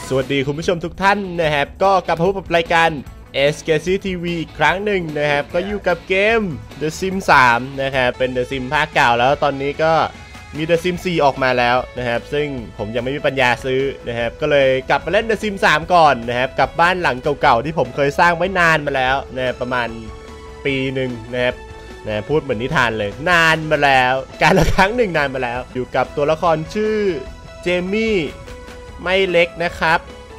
สวัสดีคุณผู้ชมทุกท่านนะครับก็กลับมาพบกับรายการ SKC TV อีกครั้งหนึ่งนะครับก็อยู่กับเกม The Sims 3นะครับเป็น The Sims ภาคเก่าแล้วตอนนี้ก็มี The Sims 4 ออกมาแล้วนะครับซึ่งผมยังไม่มีปัญญาซื้อนะครับก็เลยกลับมาเล่น The Sims 3 ก่อนนะครับกับบ้านหลังเก่าๆที่ผมเคยสร้างไว้นานมาแล้วนะประมาณปีหนึ่งนะครับนะพูดเหมือนนิทานเลยนานมาแล้วการละครั้งหนึ่งนานมาแล้วอยู่กับตัวละครชื่อเจมี่ไม่เล็กนะครับ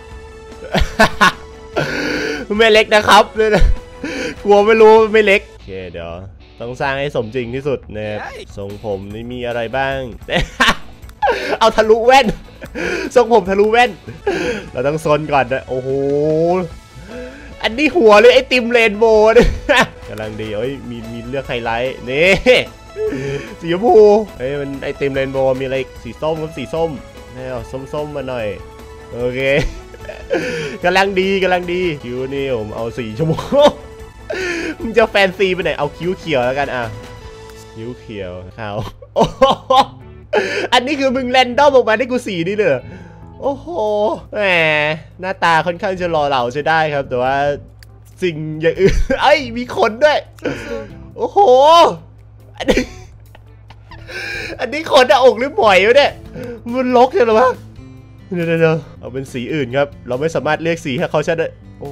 ไม่เล็กนะครับกลัวไม่รู้ไม่เล็กโอเคเดี๋ยวต้องสร้างให้สมจริงที่สุดนะครับทรงผมนี่มีอะไรบ้าง เอาทะลุแว่นทรงผมทะลุแว่นเราต้องซนก่อนนะโอ้โหอันนี้หัวเลยไอติมเรนโบว์กำลังดีเอ้ยมีเลือกไฮไลท์นี่สีชมพูเฮ้ยมันไอติมเรนโบว์มีอะไรสีส้มกับสีส้มเอาส้มมาหน่อยโอเคกำลังดีคิ้วนี่ผมเอาสีชมพูมึงจะแฟนซีไปไหนเอาคิ้วเขียวแล้วกันอ่ะคิ้วเขียวขาวโอ้อันนี้คือมึงแรนดอมออกมาได้กูสีนี่เลยโอ้โหแหมหน้าตาค่อนข้างจะหล่อเหลาใช้ได้ครับแต่ว่าสิ่งอย่างอื่นไอ้มีขนด้วยโอ้โหอันนี้ขนหน้าอกหรือปล่อยวะเนี่ยมันลกใช่หรือวะเดี๋ยวเอาเป็นสีอื่นครับเราไม่สามารถเรียกสีให้เขาชัดได้โอ้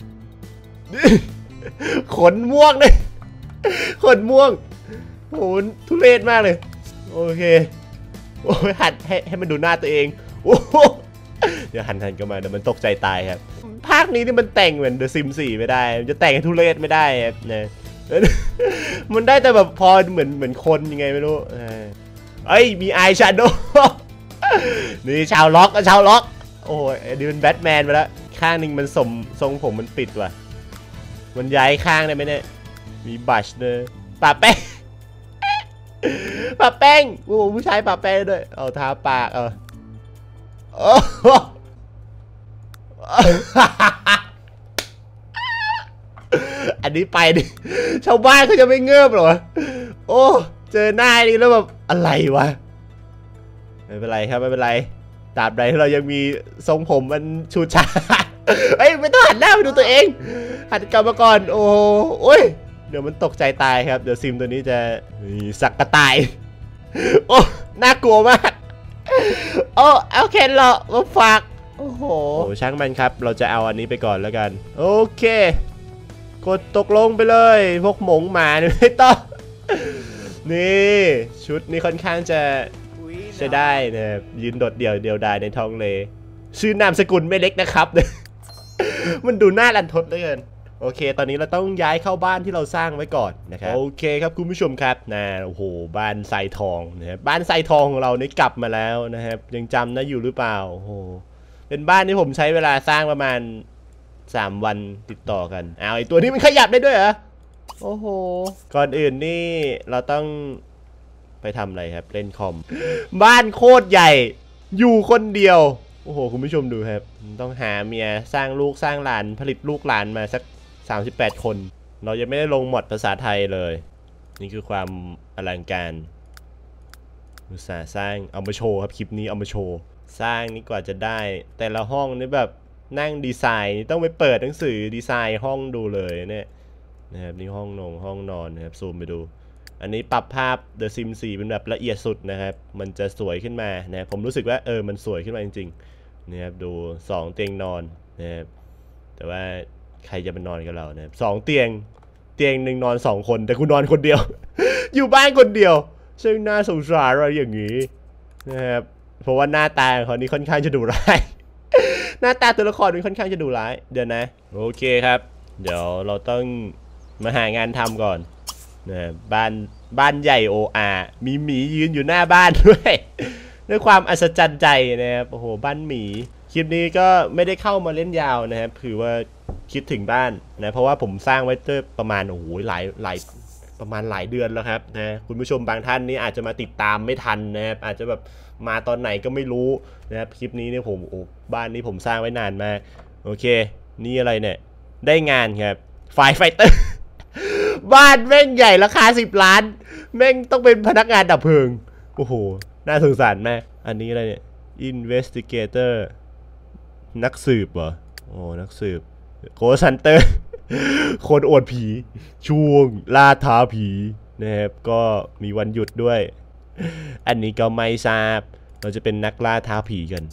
ขนม่วงเลยขนม่วงโอ้ทุเรศมากเลยโอเคโอ้ยหันให้มันดูหน้าตัวเองโอ้เดี๋ยวหันกันมาเดี๋ยวมันตกใจตายครับภาคนี้นี่มันแต่งเหมือน The Sims 4ไม่ได้จะแต่งให้ทุเรศไม่ได้ครับเนี่ยมันได้แต่แบบพอเหมือนคนยังไงไม่รู้เอ้ยมีอายแชโดว์นี่ชาวล็อกโอ้ยนี่เป็นแบทแมนไปแล้วข้างนึงมันทรงผมมันปิดว่ะมันย้ายข้างได้ไหมเนี่ยมีบัชเลยปะแป้งโอ้ผู้ชายปะแป้งด้วยเอาทาปากอันนี้ไปดิชาวบ้านเขาจะไม่เงือบหรอโอ้เจอหน้านี่แล้วแบบอะไรวะไม่เป็นไรครับไม่เป็นไรตราบใดที่เรายังมีทรงผมมันชูชาเฮ้ยไม่ต้องหันหน้าไปดูตัวเองหันกลับมาก่อนโอ้ยเดี๋ยวมันตกใจตายครับเดี๋ยวซิมตัวนี้จะสักกระต่ายโอ้น่ากลัวมากโอ้เอาแค่เราฝากโอ้โหช่างมันครับเราจะเอาอันนี้ไปก่อนแล้วกันโอเคกดตกลงไปเลยพวกหมงหมาไม่ต้องนี่ชุดนี้ค่อนข้างจะใช้ได้นะครับยืนโดดเดี่ยวดายในท้องเลชื่อนามสกุลไม่เล็กนะครับ มันดูน่ารันทดเหลือเกินโอเคตอนนี้เราต้องย้ายเข้าบ้านที่เราสร้างไว้ก่อนนะครับโอเคครับคุณผู้ชมครับนะโอ้โหบ้านทรายทองนะครับบ้านทรายทองของเรานี่กลับมาแล้วนะครับยังจำได้อยู่หรือเปล่าโอ้โหเป็นบ้านที่ผมใช้เวลาสร้างประมาณ3 วันติดต่อกันไอตัวนี้มันขยับได้ด้วยเหรอโอ้โหก่อนอื่นนี่เราต้องไปทำอะไรครับเล่นคอมบ้านโคตรใหญ่อยู่คนเดียวโอ้โหคุณผู้ชมดูครับต้องหาเมียสร้างลูกสร้างหลานผลิตลูกหลานมาสัก38 คนเรายังไม่ได้ลงมอดภาษาไทยเลยนี่คือความอลังการอุตสาห์สร้างเอามาโชว์ครับคลิปนี้เอามาโชว์สร้างนี่กว่าจะได้แต่ละห้องนี่แบบนั่งดีไซน์ต้องไปเปิดหนังสือดีไซน์ห้องดูเลยเนี่ยนะครับนี่ห้องนอนนะครับซูมไปดูอันนี้ปรับภาพ The Sims 4เป็นแบบละเอียดสุดนะครับมันจะสวยขึ้นมานะผมรู้สึกว่ามันสวยขึ้นมาจริงๆนะครับดู2 เตียงนอนนะครับแต่ว่าใครจะมานอนกับเรานะครับ2 เตียงหนึ่งนอน2 คนแต่กูนอนคนเดียว อยู่บ้านคนเดียวซึ่งน่าสงสารอะไรอย่างนี้นะครับเพราะว่าหน้าตาของเขานี่ค่อนข้างจะดุร้าย หน้าตาตัวละครมันค่อนข้างจะดุร้ายเดี๋ยวนะโอเคครับเดี๋ยวเราต้องมาหางานทำก่อนนะบ้านใหญ่มีหมียืนอยู่หน้าบ้านด้วยด้วยความอัศจรรย์ใจนะครับโอ้โหบ้านหมีคลิปนี้ก็ไม่ได้เข้ามาเล่นยาวนะครับคือว่าคิดถึงบ้านนะเพราะว่าผมสร้างไว้ประมาณโอ้โหประมาณหลายเดือนแล้วครับนะคุณผู้ชมบางท่านนี่อาจจะมาติดตามไม่ทันนะครับอาจจะแบบมาตอนไหนก็ไม่รู้นะครับคลิปนี้เนี่ยผมบ้านนี้ผมสร้างไว้นานมากโอเคนี่อะไรเนี่ยได้งานครับไฟเตอร์บ้านแม่งใหญ่ราคา10 ล้านแม่งต้องเป็นพนักงานดับเพลิงโอ้โหน่าสงสารแม่อันนี้อะไรเนี่ย investigator นักสืบเหรอโอ้นักสืบโกซันเตอร์คนอวดผีช่วงล่าท้าผีนะครับก็มีวันหยุดด้วยอันนี้ก็ไม่ทราบเราจะเป็นนักล่าท้าผีกัน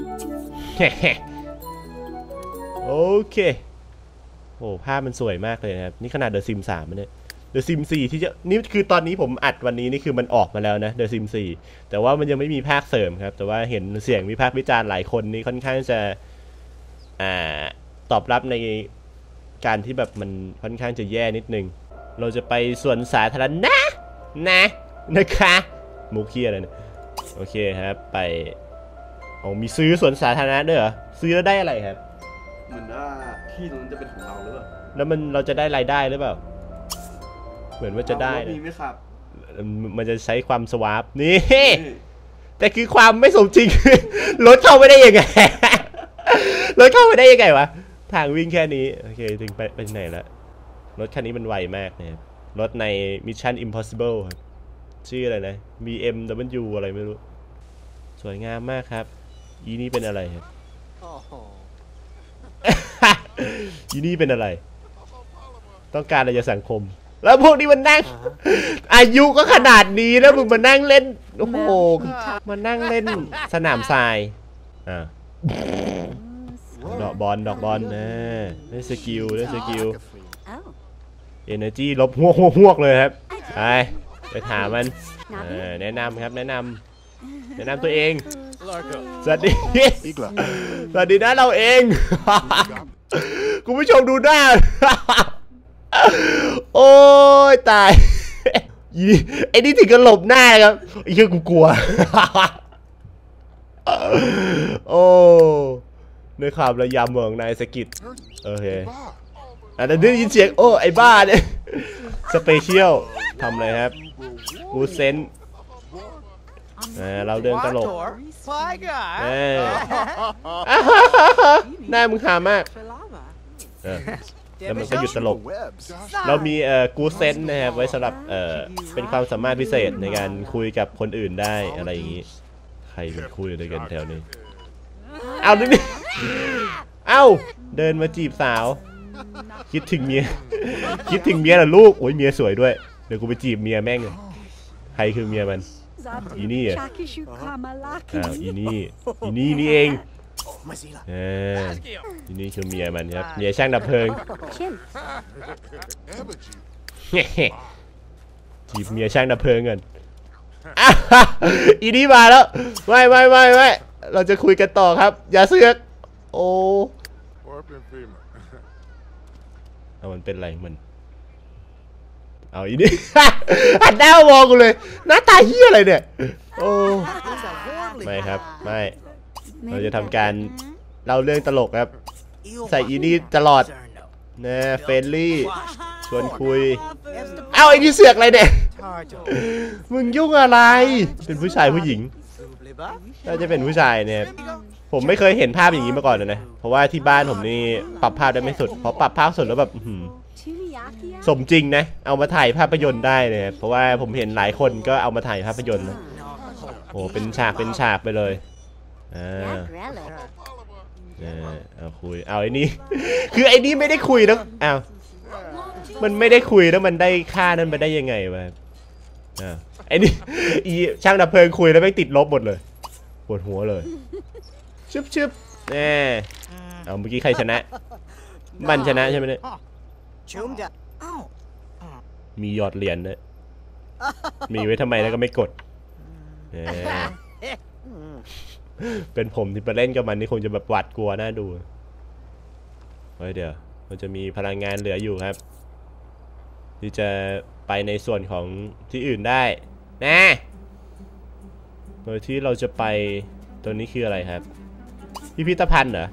โอเคโอ้ภาพมันสวยมากเลยนะครับนี่ขนาด The Sims 3เนี่ย The Sims 4ที่จะนี่คือตอนนี้ผมอัดวันนี้นี่คือมันออกมาแล้วนะ The Sims 4แต่ว่ามันยังไม่มีภาคเสริมครับแต่ว่าเห็นเสียงวิพากษ์วิจารณ์หลายคนนี่ค่อนข้างจะตอบรับในการที่แบบมันค่อนข้างจะแย่นิดนึงเราจะไปสวนสาธารณะนะคะมุกเคียอะไรเนี่ยโอเคครับไปมีซื้อสวนสาธารณะด้วยเหรอซื้อแล้วได้อะไรครับเหมือนว่าที่ตรงนั้นจะเป็นของเราหรือเปล่าแล้วเราจะได้รายได้หรือเปล่าเหมือนว่าจะได้มีไหมครับมันจะใช้ความสวาปนี่แต่คือความไม่สมจริงรถเข้าไม่ได้ยังไงรถเข้าไม่ได้ยังไงวะทางวิ่งแค่นี้โอเคถึงไปไหนแล้วรถคันนี้มันไวมากนะครับรถใน Mission Impossible ครับชื่ออะไรนะ BMW อะไรไม่รู้สวยงามมากครับอีนี่เป็นอะไรครับอีนี่เป็นอะไรต้องการอะไรจากสังคมแล้วพวกนี้มันนั่งอายุก็ขนาดนี้แล้วมึงมานั่งเล่นโอ้โหมานั่งเล่นสนามทรายดอกบอลนะได้สกิลEnergy ลบหวกเลยครับไปถามมันแนะนำครับแนะนำตัวเองสวัสดีนะเราเองคุณผู้ชมดูหน้าโอ้ยตายไอ้นี่ถึงกับหลบหน้าครับไอ้เหี้ยกูกลัวโอ้ในความระยำของนายสกิดโอเคแต่ได้ยินเสียงโอ้ไอ้บ้าเนี่ยสเปเชียลทำอะไรครับกูเซนเราเดินตลกหน้ามึงหามากแล้วมันก็หยุดตลกเรามีกูเซนนะครับไว้สำหรับเป็นความสามารถพิเศษในการคุยกับคนอื่นได้อะไรอย่างนี้ใครมันคุยอะไรกันแถวนี้เอาดิเอ้าเดินมาจีบสาวคิดถึงเมียเหรอลูกโอ้ยเมียสวยด้วยเดี๋ยวกูไปจีบเมียแม่งใครคือเมียมันอีนี่อ่ะอีนี่เองอีนี่คือเมียมันครับเมียช่างดับเพลิงจีบเมียช่างดับเพลิงกันอีนี่มาแล้วไม่เราจะคุยกันต่อครับอย่าเสือกโอ้มันเป็นไรมันเอาอีนี่หันหน้ามองกูเลยหน้าตาเหี้ยอะไรเนี่ยโอ้ไม่ครับไม่เราจะทำการเล่าเรื่องตลกครับใส่อีนี่ตลอดนะเฟรนลี่ชวนคุยเอาไอ้นี่เสือกอะไรเนี่ยมึงยุ่งอะไรเป็นผู้ชายผู้หญิงน่าจะเป็นผู้ชายเนี่ยผมไม่เคยเห็นภาพอย่างนี้มาก่อนเลยนะเพราะว่าที่บ้านผมนี่ปรับภาพได้ไม่สุดพอปรับภาพสุดแล้วแบบสมจริงนะเอามาถ่ายภาพยนตร์ได้เลยเพราะว่าผมเห็นหลายคนก็เอามาถ่ายภาพยนตร์นะโอ้เป็นฉากไปเลยเอาคุยเอาไอ้นี่คือไอ้นี่ไม่ได้คุยแล้วมันไม่ได้คุยแล้วมันได้ค่านั้นมาได้ยังไงวะไอ้นี่อีช่างดับเพลิงคุยแล้วไม่ติดลบหมดเลยปวดหัวเลยชึบเอาเมื่อกี้ใครชนะมันชนะใช่ไหมเนี่ยมีหยอดเหรียญนะมีไว้ทำไมแล้วก็ไม่กดเป็นผมที่ไปเล่นกับมันนี่คงจะแบบหวาดกลัวน่าดูเดี๋ยวมันจะมีพลังงานเหลืออยู่ครับที่จะไปในส่วนของที่อื่นได้นะโดยที่เราจะไปตัวนี้คืออะไรครับพิพิธภัณฑ์เหรอ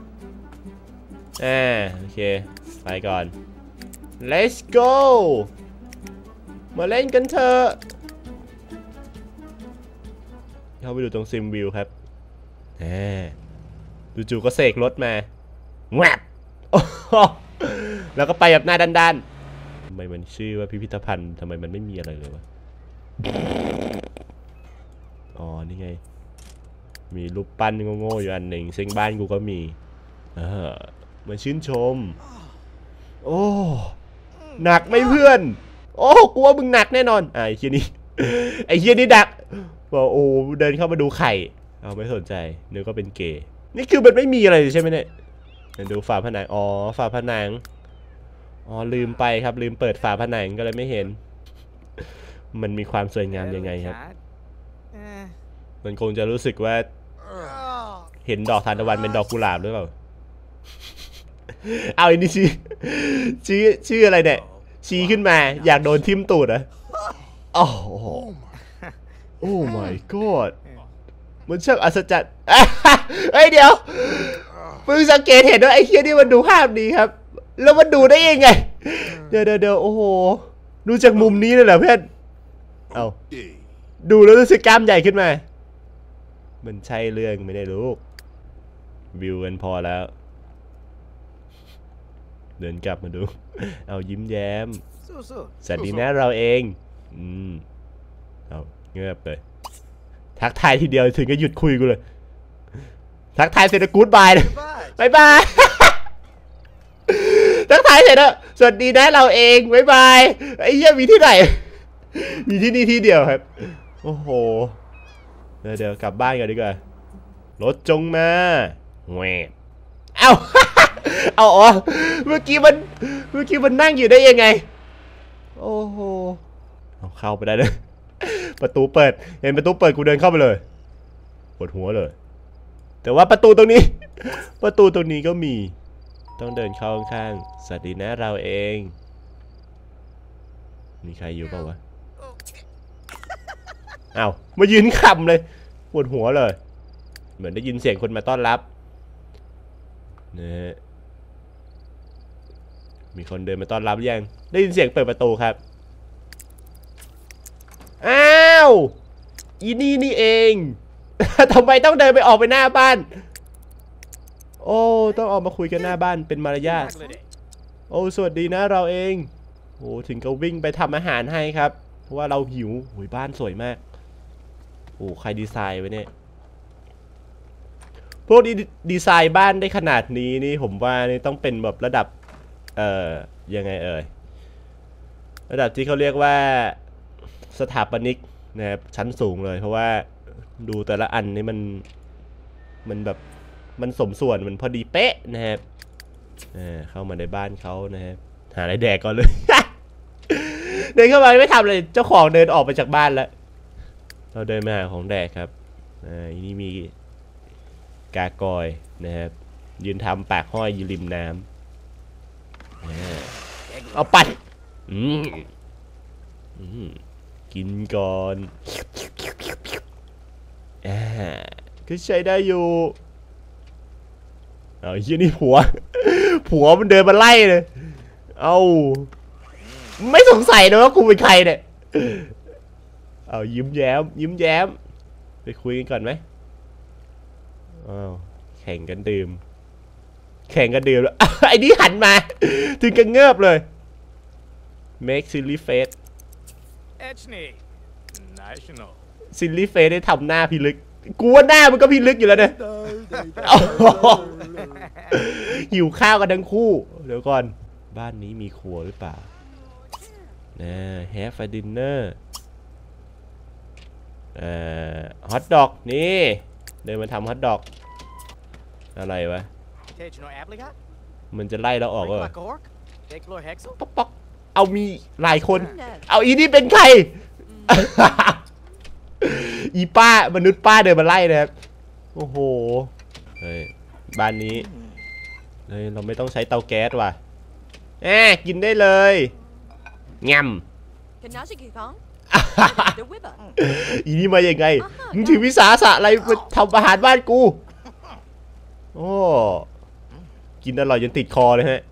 โอเคไปก่อน let's go มาเล่นกันเถอะเข้าไปดูตรงซิมวิวครับจู่ๆก็เสกรถมาแวบแล้วก็ไปแบบหน้าด้านๆทำไมมันชื่อว่าพิพิธภัณฑ์ทำไมมันไม่มีอะไรเลยวะอ๋อนี่ไงมีรูปปั้นโง่ๆอยู่อันหนึ่งซึ่งบ้านกูก็มีมาชื่นชมโอ้หนักไหมเพื่อนโอ้กูว่ามึงหนักแน่นอนไอ้เฮียนี่ไอ้เฮียนี่ดักบอกโอ้เดินเข้ามาดูไข่เอาไม่สนใจนึกก็เป็นเกย์นี่คือมันไม่มีอะไรใช่ไหมเนี่ยดูฝาผนังอ๋อฝาผนังอ๋อลืมไปครับลืมเปิดฝาผนังก็เลยไม่เห็นมันมีความสวยงามยังไงครับมันคงจะรู้สึกว่าเห็นดอกทานตะวันเป็นดอกกุหลาบหรือเปล่าเอาอันนี้ชื่ออะไรเนี่ยชี้ขึ้นมาอยากโดนทิ่มตูดอะโอ้โหโอ้ my god มันช่างอัศจรรย์เฮ้ยเดี๋ยวมึงสังเกตเห็นว่าไอ้เคียนี่มันดูภาพดีครับแล้วมันดูได้ยังไงเดี๋ยวโอ้โหดูจากมุมนี้เลยเหรอเพื่อนเอาดูแล้วรู้สึกกล้ามใหญ่ขึ้นมามันใช่เรื่องไม่ได้ลูกวิวกันพอแล้วเดินกลับมาดูเอายิ้มแย้มสวัสดีนะเราเองเอาเงียบเลยทักทายทีเดียวถึงก็หยุดคุยกูเลยทักทายเสร็จแล้วกู๊ดบายเลยบายบายทักทายเสร็จแล้วสวัสดีนะเราเองบายบายไอ้เหี้ยมีที่ไหนมีที่นี่ที่เดียวครับโอ้โหเดี๋ยวกลับบ้านกันดีกว่ารถจงมาแหวกเอาอ๋อเมื่อกี้มันนั่งอยู่ได้ยังไงโอ้โหเอาเข้าไปได้เลยประตูเปิดเห็นประตูเปิดกูเดินเข้าไปเลยปวดหัวเลยแต่ว่าประตูตรงนี้ก็มีต้องเดินเข้าข้างๆสวัสดีนะเราเองมีใครอยู่เปล่าวะอ้าวมายืนขำเลยปวดหัวเลยเหมือนได้ยินเสียงคนมาต้อนรับเนี่ยมีคนเดินมาต้อนรับยังได้ยินเสียงเปิดประตูครับอ้าวอีนี่เองทำไมต้องเดินไปออกไปหน้าบ้านโอ้ต้องออกมาคุยกันหน้าบ้านเป็นมารยาทโอ้สวัสดีนะเราเองโอ้ถึงก็วิ่งไปทำอาหารให้ครับเพราะว่าเราหิวโอ้ยบ้านสวยมากโอ้ใครดีไซน์ไว้เนี่ยพวกดีไซน์บ้านได้ขนาดนี้นี่ผมว่านี่ต้องเป็นแบบระดับยังไงระดับที่เขาเรียกว่าสถาปนิกนะครับชั้นสูงเลยเพราะว่าดูแต่ละอันนี่มันแบบมันสมส่วนมันพอดีเป๊ะนะครับเข้ามาในบ้านเขานะครับหาอะไรแดกก่อนเลย เดินเข้ามาไม่ทำเลยเจ้าของเดินออกไปจากบ้านแล้วเราเดินมาหาของแดกครับนี่มีกากอยนะครับยืนทำปากห้อยอยู่ริมน้ำเอาปัดกินก่อนก็ใช้ได้อยู่เอาเฮียนี่ผัวมันเดินมาไล่เลยเอาไม่สงสัยนะว่ากูเป็นใครเนี่ยเอายิ้มแย้มไปคุยกันก่อนไหมอ้าวแข่งกันดื่มแล้วไอ้นี่หันมาถึงกันเงือบเลย make silly face silly face ได้ทำหน้าพิลึกกูว่าหน้ามันก็พิลึกอยู่แล้วเนี่ยหิวข้าวกันทั้งคู่เดี๋ยวก่อนบ้านนี้มีครัวหรือเปล่าhave a dinner ฮอทดอกนี่เดินมาทำฮอทดอกอะไรวะมันจะไล่เราออกเหรอป๊อกเอามีหลายคนเอาอีนี่เป็นใครอีป้ามนุษย์ป้าเดินมาไล่นะครับโอ้โหเฮ้ยบ้านนี้เฮ้ยเราไม่ต้องใช้เตาแก๊สว่ะกินได้เลยงำอีนี่มาอย่างไงมึงถือวิสาสะอะไรมาทำอาหารบ้านกูโอ้กินอร่อยจนติดคอเลยฮะ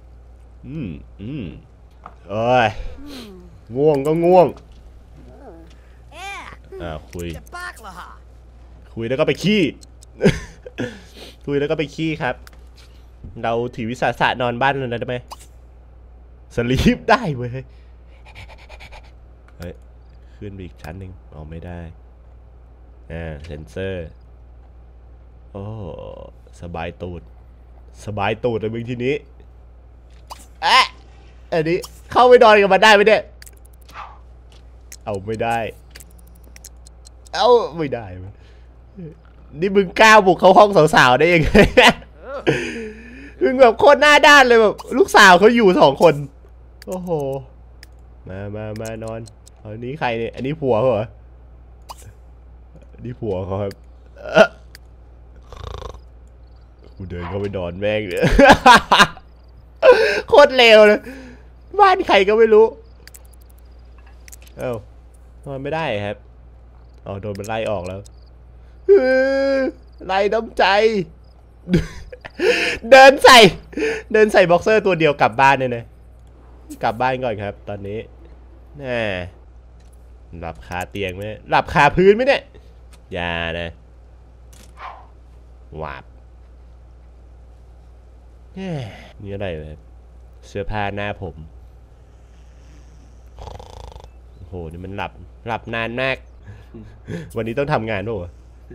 เอ้ยง่วงก็ง่วงคุยแล้วก็ไปขี้ คุยแล้วก็ไปขี้ครับเราถือวิสาสะนอนบ้านเลยได้ไหมสลีปได้เว้ยเฮ้ยขึ้นไปอีกชั้นหนึ่งออกไม่ได้เซนเซอร์โอ้สบายตูดสบายตูดเลยมึงทีนี้อันนี้เข้าไปนอนกับมันได้ไหมเนี่ยเอาไม่ได้เอาไม่ได้นี่มึงกล้าบุกเข้าห้องสาวๆได้ยังไงมึงแบบโคตรหน้าด้านเลยแบบลูกสาวเขาอยู่2 คนโอ้โหมานอนอันนี้ใครเนี่ยอันนี้ผัวเหรอนี่ผัวเขาครับกูเดินเข้าไปนอนแม่งเลยโคตรเลวเลยบ้านใครก็ไม่รู้เอ้านอนไม่ได้ครับโดนมันไล่ออกแล้วไล่น้ำใจเดินใส่บ็อกเซอร์ตัวเดียวกลับบ้านเนี่ยกลับบ้านก่อนครับตอนนี้น่าหลับคาเตียงไหมหลับคาพื้นไหมเนี่ยอย่านะหวาบนี่อะไรเลยเสื้อผ้าหน้าผมโอ้โหนี่มันหลับนานมากวันนี้ต้องทำงานด้วย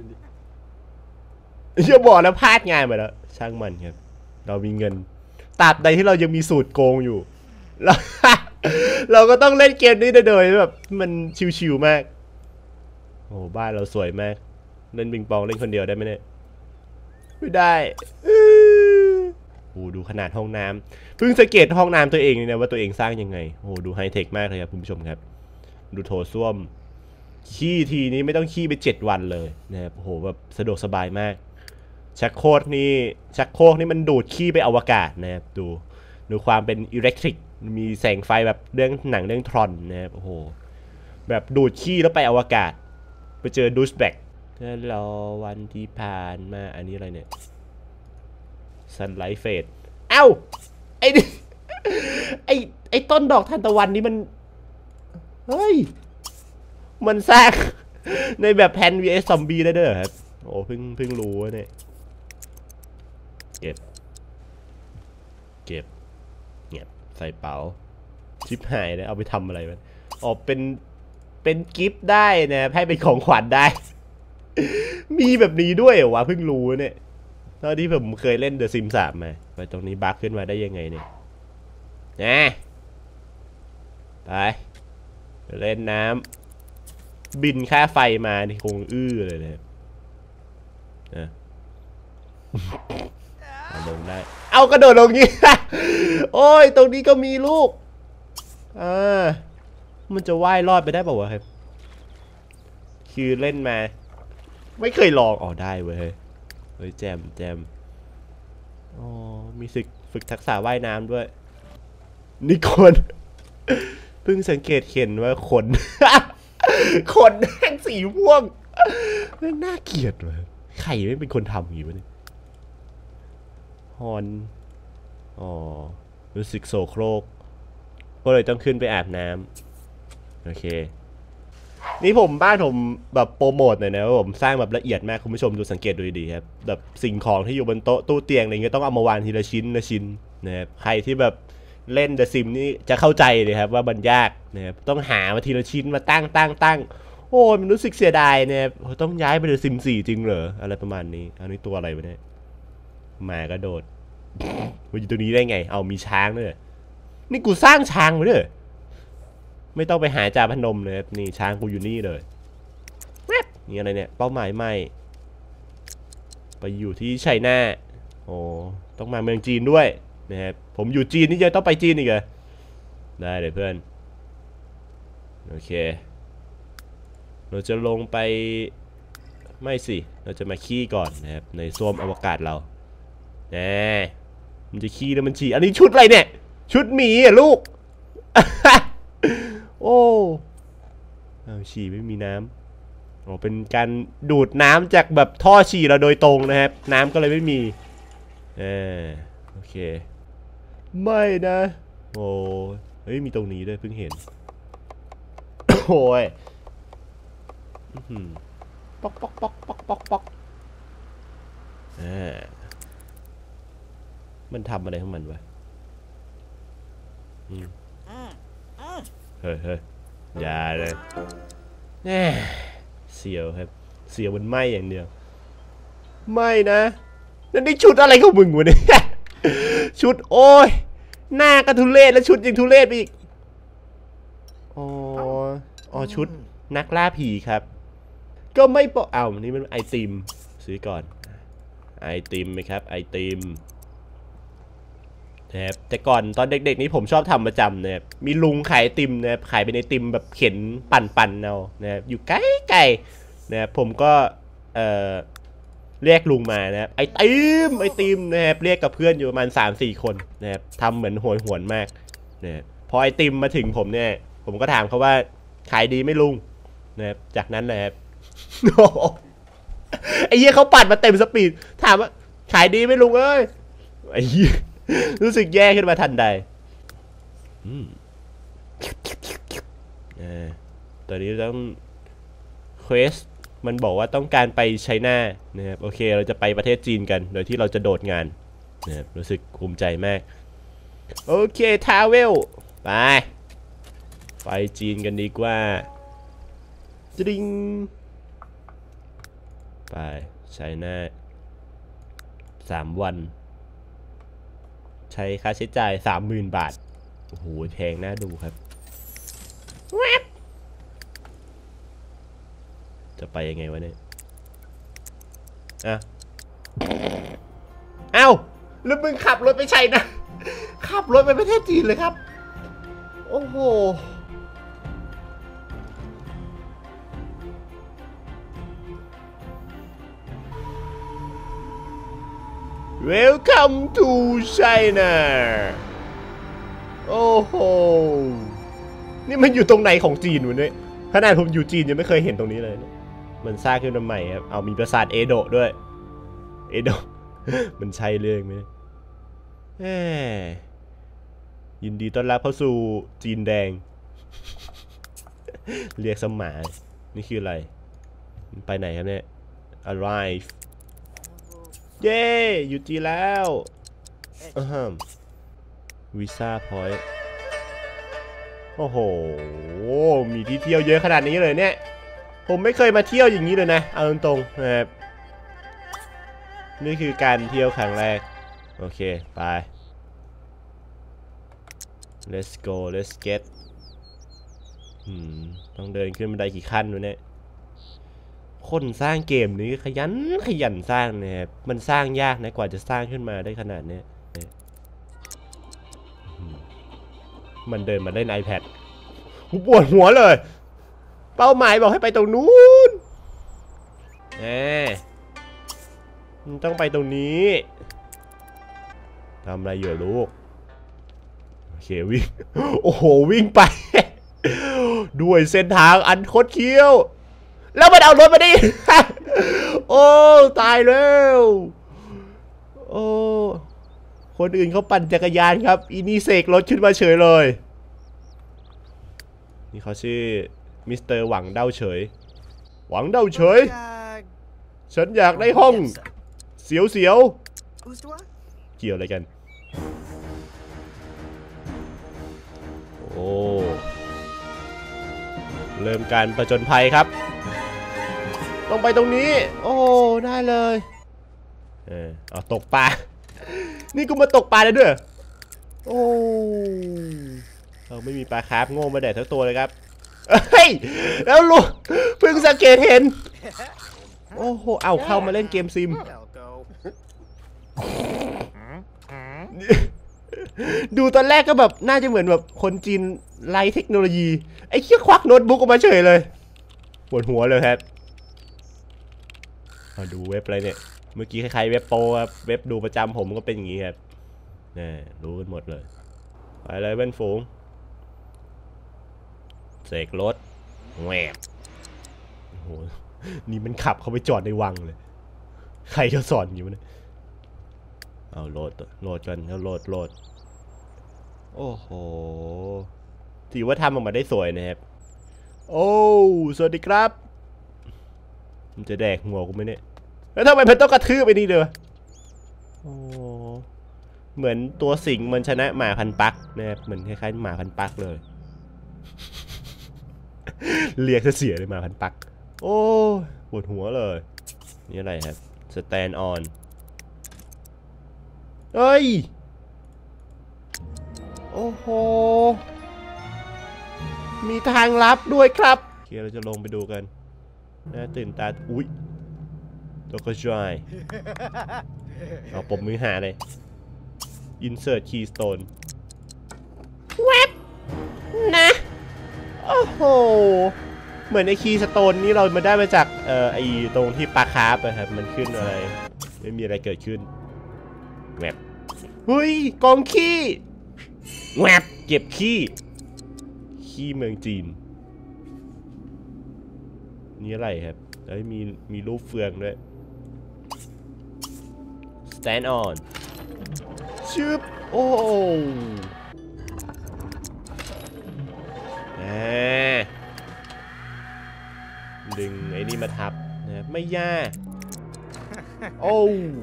เชื่อบอกแล้วพลาดงานไปแล้วช่างมันครับเรามีเงินตราบใดที่เรายังมีสูตรโกงอยู่เราก็ต้องเล่นเกมนี้โดยแบบมันชิวๆมากโอ้บ้านเราสวยมากเล่นปิงปองเล่นคนเดียวได้ไหมเนี่ยไม่ได้โอ้ดูขนาดห้องน้ำเพิ่งสังเกตห้องน้ำตัวเองเลยนะว่าตัวเองสร้างยังไงโอ้ดูไฮเทคมากเลยครับคุณผู้ชมครับดูโถส้วมขี้ทีนี้ไม่ต้องขี้ไป7 วันเลยนะครับโอ้โหแบบสะดวกสบายมากชักโครกนี่มันดูดขี้ไปอวกาศนะครับดูความเป็นอิเล็กทริกมีแสงไฟแบบเรื่องหนังเรื่องทรอนนะครับโอ้โหแบบดูดขี้แล้วไปอวกาศไปเจอดูสแบ็กรอวันที่ผ่านมาอันนี้อะไรเนี่ยซันไลท์เฟดเอ้าไอ้นี่ไอ้ต้นดอกทานตะวันนี่มันเฮ้ยมันสร้างในแบบแพน vs ซอมบี้ได้ด้วยเหรอครับโอ้เพิ่งรู้เนี่ยเก็บเงียบใส่เป๋าชิปหายเลยเอาไปทำอะไรมันเป็นกิฟต์ได้นะให้เป็นของขวัญได้ มีแบบนี้ด้วยเหรอวะเพิ่งรู้เนี่ยตอนที่ผมเคยเล่น The Sims 3มาไปตรงนี้บั๊กขึ้นมาได้ยังไงเนี่ยไปเล่นน้ำบินค่าไฟมานี่คงเลยนะลงได้เอากระโดดลงนี้ โอ้ยตรงนี้ก็มีลูกมันจะว่ายรอดไปได้ป่าวะครับคือเล่นมาไม่เคยลองได้เว้ยแจมมีฝึกทักษะว่ายน้ำด้วยนี่คนเพิ่งสังเกตเห็นว่าขน ขนแดงสีม่วงน่าเกลียดเลยใครไม่เป็นคนทำอย่างนี้วะเนี่ยฮอนรู้สึกโศโครกก็เลยต้องขึ้นไปอาบน้ำโอเคนี่บ้านผมแบบโปรโมทหน่อยนะว่าผมสร้างแบบละเอียดมากคุณผู้ชมดูสังเกตดูดีครับแบบสิ่งของที่อยู่บนโต๊ะตู้เตียงอะไรเงี้ยต้องเอามาวางทีละชิ้นนะครับใครที่แบบเล่น The Sims นี่จะเข้าใจเลยครับว่ามันยากนะครับต้องหามาทีละชิ้นมาตั้งโอ้มันรู้สึกเสียดายนะครับต้องย้ายไป The Sims 4จริงเหรออะไรประมาณนี้อันนี้ตัวอะไรวะเนี่ยหมากระโดดมันอยู่ตรงนี้ได้ไงเอามีช้างด้วยนี่กูสร้างช้างไว้ด้วยไม่ต้องไปหาจ่าพนมเลยนี่ช้างกูอยู่นี่เลยนี่อะไรเนี่ยเป้าหมายใหม่ไปอยู่ที่ไชน่าต้องมาเมืองจีนด้วยนะครับผมอยู่จีนนี่จะต้องไปจีนอีกเหรอได้เลยเพื่อนโอเคเราจะลงไปไม่สิเราจะมาขี้ก่อนนะครับในส้วมอวกาศเรามันจะขี้แล้วมันฉี่อันนี้ชุดอะไรเนี่ยชุดหมีอ่ะลูก โอ้ฉี่ไม่มีน้ำเป็นการดูดน้ำจากแบบท่อฉี่เราโดยตรงนะครับน้ำก็เลยไม่มีโอเคไม่นะเฮ้ยมีตรงนี้ด้วยเพิ่งเห็น โอ้ยป๊อกมันทำอะไรของมันวะเฮ้ยอย่าเลยเสียวครับเสียวมันไหมอย่างเดียวไม่นะนั่นนี่ชุดอะไรของมึงวะเนี่ยชุดโอ้ยหน้าก็ทุเรศแล้วชุดยังทุเรศไปอีกอ๋อชุดนักล่าผีครับก็ไม่ปอนี่มันไอติมซื้อก่อนไอติมไหมครับไอติมนะครับแต่ก่อนตอนเด็กๆนี้ผมชอบทำประจำนะครับมีลุงขายไอติมนะครับขายเป็นไอติมแบบเข็นปั่นเอานะครับอยู่ใกล้ๆนะครับผมก็เรียกลุงมานะครับไอติมนะครับเรียกกับเพื่อนอยู่ประมาณ 3-4 คนนะครับทำเหมือนโหยหวนมากนะครับพอไอติมมาถึงผมเนี่ยผมก็ถามเขาว่าขายดีไหมลุงนะครับจากนั้นนะครับ ไอ้เหี้ยเขาปัดมาเต็มสปีดถามว่าขายดีไหมลุงเอ้ยไอ้เหี้ยรู้สึกแย่ขึ้นมาทันใดตอนนี้ต้องเควสมันบอกว่าต้องการไปไชน่านะครับโอเคเราจะไปประเทศจีนกันโดยที่เราจะโดดงานนะครับรู้สึกภูมิใจมากโอเคทราเวลไปจีนกันดีกว่าจริงไปไชน่า3 วันใช้ค่าใช้จ่าย 30,000 บาทโอ้โหแพงน่าดูครับจะไปยังไงวะเนี่ยเอ้าแล้วมึงขับรถไปไชน่าขับรถไปประเทศจีนเลยครับโอ้โหWelcome to China โอ้โหนี่มันอยู่ตรงไหนของจีนวะเนี่ยขนาดผมอยู่จีนยังไม่เคยเห็นตรงนี้เลยมันสร้างขึ้นมาใหม่ครับเอามีปราสาทเอโดะด้วยเอโดะ มันใช่เรื่องไหมยินดีต้อนรับเข้าสู่จีนแดง เรียกสมานนี่คืออะไรไปไหนครับเนี่ย arrive เย้อยู่จีนแล้ววีซ่าพอยต์โอ้โหมีที่เที่ยวเยอะขนาดนี้เลยเนี่ยผมไม่เคยมาเที่ยวอย่างนี้เลยนะเอาตรงๆนะครับนี่คือการเที่ยวครั้งแรกโอเคไป let's go let's get ต้องเดินขึ้นบันไดกี่ขั้นวะเนี่ยคนสร้างเกมนี้ขยันสร้างนะครับมันสร้างยากนะกว่าจะสร้างขึ้นมาได้ขนาดนี้มันเดินมาเล่น iPad ปวดหัวเลยเป้าหมายบอกให้ไปตรงนู้นมันต้องไปตรงนี้ทำอะไรอยู่ลูกโอเควิ่งโอ้โหวิ่งไปด้วยเส้นทางอันคดเคี้ยวแล้วมันเอารถมาดิ โอ้ตายแล้วโอ้คนอื่นเขาปั่นจักรยานครับอีนี่เสกรถขึ้นมาเฉยเลยนี่เขาชื่อมิสเตอร์หวังเด้าเฉยหวังเด้าเฉยฉันอยากได้ห้องเสียวเกี่ยวอะไรกันโอ้เริ่มการประจนภัยครับต้องไปตรงนี้โอ้ได้เลยเอาตกปลานี่กูมาตกปลาได้ด้วยโอ้เราไม่มีปลาคาร์ฟโง่มาแดดทั้งตัวเลยครับเฮ้ยแล้วลูกเพิ่งสังเกตเห็นโอ้โหเอาเข้ามาเล่นเกมซิมดูตอนแรกก็แบบน่าจะเหมือนแบบคนจีนไร้เทคโนโลยีไอ้เหี้ยควักโน้ตบุ๊กออกมาเฉยเลยปวดหัวเลยครับมาดูเว็บอะไรเนี่ยเมื่อกี้คล้ายๆเว็บโปรครับเว็บดูประจำผมก็เป็นอย่างนี้ครับนี่รู้กันหมดเลยไปเลยเว้นฝูงเสกรถแหวกโอ้โหนี่มันขับเขาไปจอดในวังเลยใครเขาสอนอยู่เนี่ยเอาโหลดกันแล้วโหลดโอ้โหถือว่าทำออกมาได้สวยนะครับโอ้สวัสดีครับมันจะแดกหัวกูไหมเนี่ยแล้วทำไมมันต้องกระทืบไปนี่เด้อโอ้เหมือนตัวสิงมันชนะหมาพันปักนะครับเหมือนคล้ายๆหมาพันปักเลย เรียกเสียเลยหมาพันปักโอ้ปวดหัวเลยนี่อะไรครับ stand on เฮ้ยโอ้โหมีทางลับด้วยครับโอเคเราจะลงไปดูกันน่าตื่นตาอุ๊ยตัวก็ช่วยเอาปมมือหาเลย insert keystone แวบนะโอ้โหเหมือนไอ้คีย์สโตนนี่เรามาได้มาจากไอ้ตรงที่ปลาคาร์ฟนะครับมันขึ้นอะไรไม่มีอะไรเกิดขึ้นแวบเฮ้ยกองขี้แวบเก็บขี้เมืองจีนนี่อะไรครับเอ้ยมีรูปเฟืองด้วย stand on ชึบโอ้ดึงไอ้นี่มาทับนะไม่ยากโอ้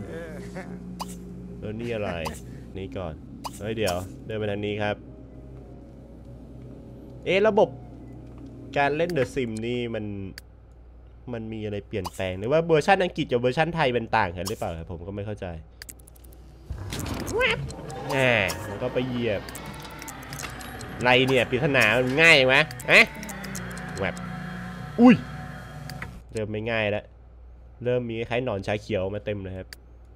แล้วนี่อะไรนี่ก่อนเฮ้ยเดี๋ยวเดินไปทางนี้ครับระบบการเล่น The Sim นี่มันมีอะไรเปลี่ยนแปลงหรือว่าเวอร์ชันอังกฤษกับเวอร์ชันไทยเป็นต่างกันหรือเปล่าครับผมก็ไม่เข้าใจแล้วก็ไปเหยียบอะไรเนี่ยปริศนามันง่ายไหมแวบอุ้ยเริ่มไม่ง่ายแล้วเริ่มมีคล้ายหนอนชาเขียวมาเต็มเลยครับ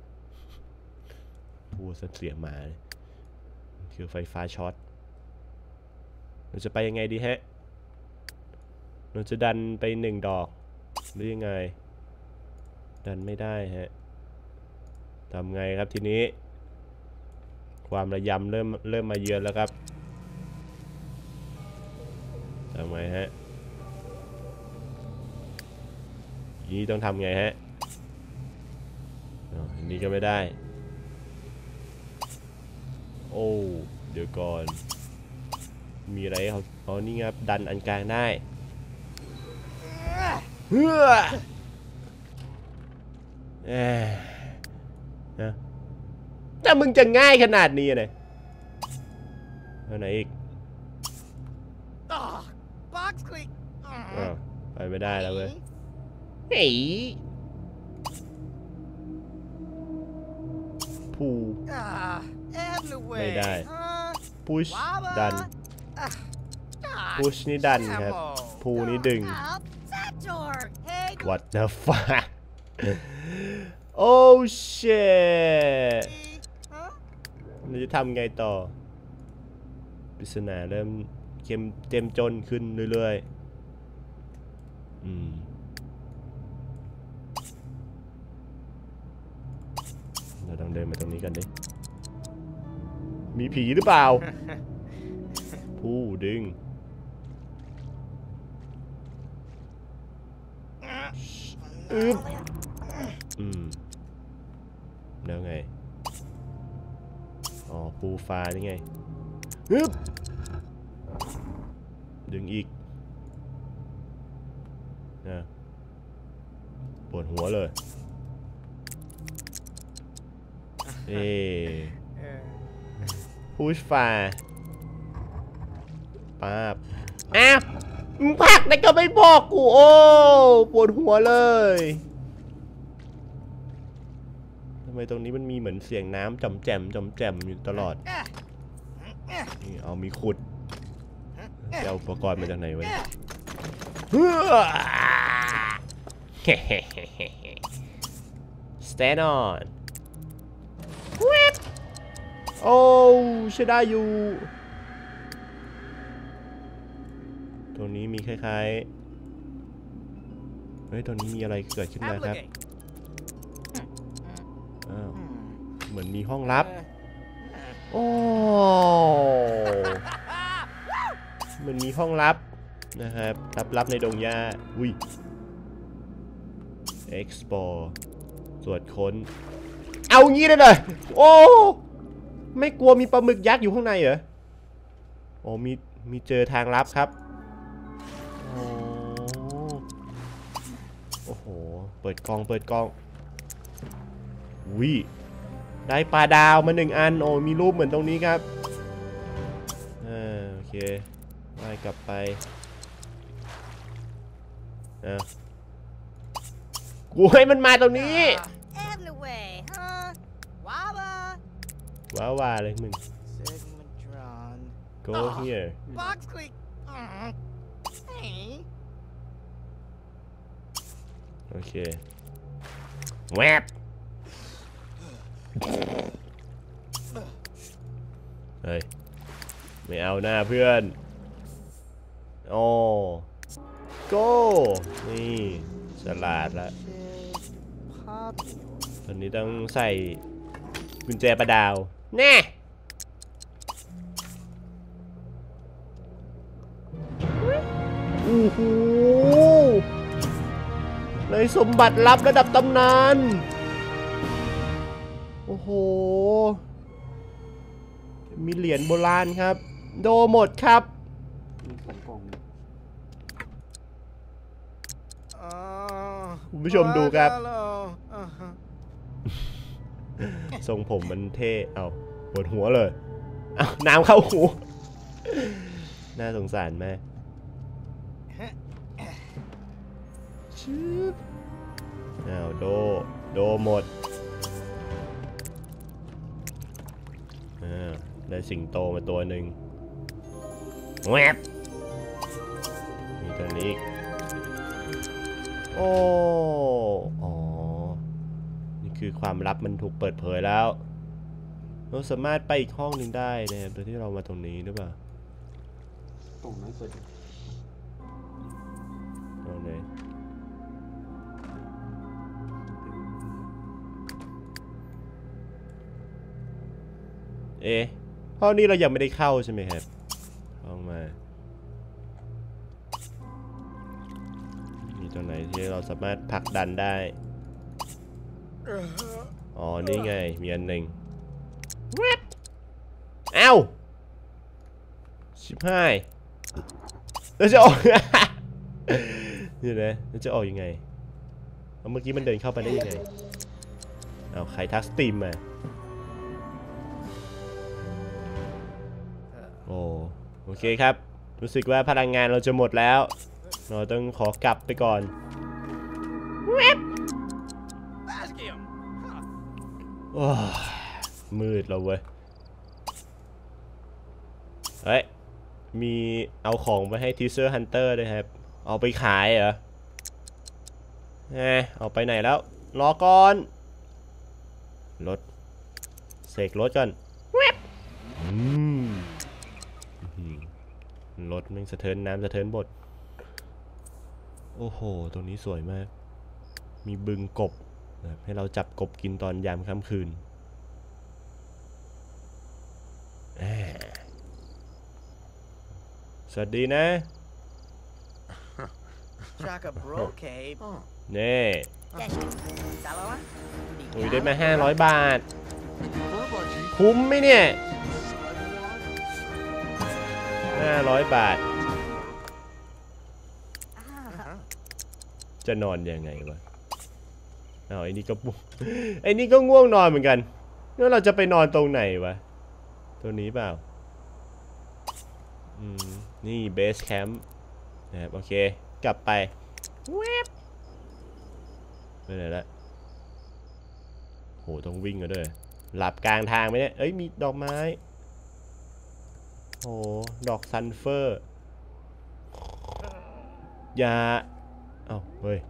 พูดเสียงมาคือไฟฟ้าช็อตเราจะไปยังไงดีฮะเราจะดันไป1 ดอกหรือยังไงดันไม่ได้ฮะทำไงครับทีนี้ความระยำเริ่มมาเยือนแล้วครับทำไงฮะนี่ต้องทำไงฮะอันนี้ก็ไม่ได้โอ้เดี๋ยวก่อนมีอะไรเขานี่ครับดันอันกลางได้เฮ้อนะแต่มึงจะง่ายขนาดนี้เลยเอาไหนอีกไปไม่ได้แล้วเว้ยเฮ้ยพูไม่ได้พุชดันพุชนี่ดันครับพูนี่ดึง What the fuck Oh shit เราจะทำไงต่อปริศนาเริ่มเต็มจนขึ้นเรื่อยๆเราต้องเดินมาตรงนี้กันดิมีผีหรือเปล่า ผู้ดึงแล้วไงอ๋อปูฟ้านี่ไงดึงอีกนะปวดหัวเลยพุชฟ้าป๊าบมึงพักได้ก็ไม่บอกกูโอ้ปวดหัวเลยทำไมตรงนี้มันมีเหมือนเสียงน้ำจำแจมอยู่ตลอดนี่เอามีขุดเอาอุปกรณ์มาจากไหนวะStand on โอ้ใช่ได้อยู่ตรงนี้มีคล้ายๆเฮ้ยตรงนี้มีอะไรเกิดขึ้นมาครับเหมือนมีห้องลับโอ้เหมือนมีห้องลับนะครับลับในดงหญ้าอุ้ย Explore ตรวจค้นเอางี้ได้เลยโอ้ไม่กลัวมีปลาหมึกยักษ์อยู่ข้างในเหรอโอ้มีเจอทางลับครับโอ้โหเปิดกล้องวิได้ปลาดาวมา1 อันโอ้มีรูปเหมือนตรงนี้ครับโอเคว่ายกลับไปกูให้มันมาตรงนี้ว้าวเลยมึง go here Box click. Hey. โอเคแวบเฮ้ยไม่เอาหน้าเพื่อนโอ้ go นี่ฉลาดละตอนนี้ต้องใส่กุญแจประดาวแน่โอ้โหในสมบัติลับระดับตำนานโอ้โหมีเหรียญโบราณครับโดหมดครับมี2 กล่องคุณผู้ชมดูครับทรงผมมันเท่เอาปวดหัวเลยเอาน้ำเข้าหูน่าสงสารแม่ชืบอ้าวโดหมดได้สิงโตมาตัวหนึ่งแวบมีตัวนี้อีกโอ้นี่คือความลับมันถูกเปิดเผยแล้วเราสามารถไปอีกห้องหนึ่งได้นะครับโดยที่เรามาตรงนี้หรือเปล่าตรงนั้นเปิดเอาไหนห้องนี้เรายังไม่ได้เข้าใช่ไหมครับห้องมามีตรงไหนที่เราสามารถผลักดันได้อ๋อนี่ไงมีอันหนึ่งเอ้าชิบหายแล้วจะออกนี่นะแล้วจะออกยังไงเมื่อกี้มันเดินเข้าไปได้ยังไงเอาใครทักสตรีมมาโอเคครับรู้สึกว่าพลังงานเราจะหมดแล้วเราต้องขอกลับไปก่อนโอ้มืดแล้วเว้ยเฮ้ยมีเอาของไปให้ทีเซอร์ฮันเตอร์ด้วยครับเอาไปขายเหรอเอาไปไหนแล้วรอก่อนรถเสกรถก่อนรถมันสะเทินน้ำสะเทินบทโอ้โหตรงนี้สวยมากมีบึงกบให้เราจับกบกินตอนยามค่ำคืนสวัสดีนะ Chaka bro cape. นี่อุ้ยได้มา500 บาทคุ้มไหมเนี่ย500 บาทจะนอนยังไงวะไอ้นี่ก็ไอ้นี่ก็ง่วงนอนเหมือนกันแล้วเราจะไปนอนตรงไหนวะตัวนี้เปล่านี่เบสแคมป์นะครับโอเคกลับไปเว็บไปไหนละโหต้องวิ่งกันด้วยหลับกลางทางไหมเนี่ยเอ้ยมีดอกไม้โอ้ดอกซันเฟอร์อย่าเอ้าเฮ้ย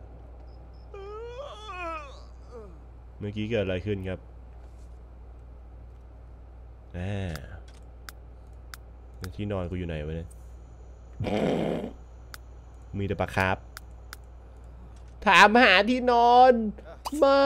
เมื่อกี้เกิดอะไรขึ้นครับที่นอนกูอยู่ไหนวะเนี่ยมีแต่ปลาคาร์ฟถามหาที่นอนไม่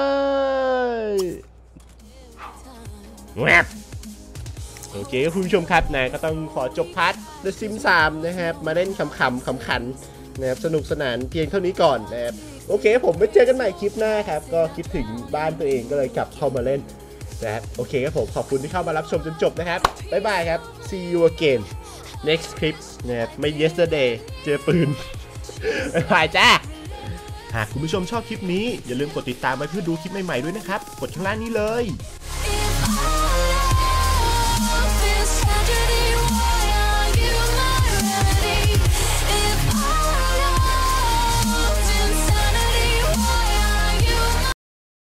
แวบโอเคคุณผู้ชมครับนะก็ต้องขอจบพาร์ท The Sims 3นะครับมาเล่นขำขันนะครับสนุกสนานเพียงเท่านี้ก่อนนะครับโอเคผมไปเจอกันใหม่คลิปหน้าครับก็คิดถึงบ้านตัวเองก็เลยกลับเข้ามาเล่นนะครับโอเคครับผมขอบคุณที่เข้ามารับชมจนจบนะครับบ๊ายบายครับ see you again next clip นะครับไม่ yesterday เจอปืนบ๊ายบายจ้าหากคุณผู้ชมชอบคลิปนี้อย่าลืมกดติดตามไว้เพื่อดูคลิปใหม่ๆด้วยนะครับกดข้างล่างนี้เลย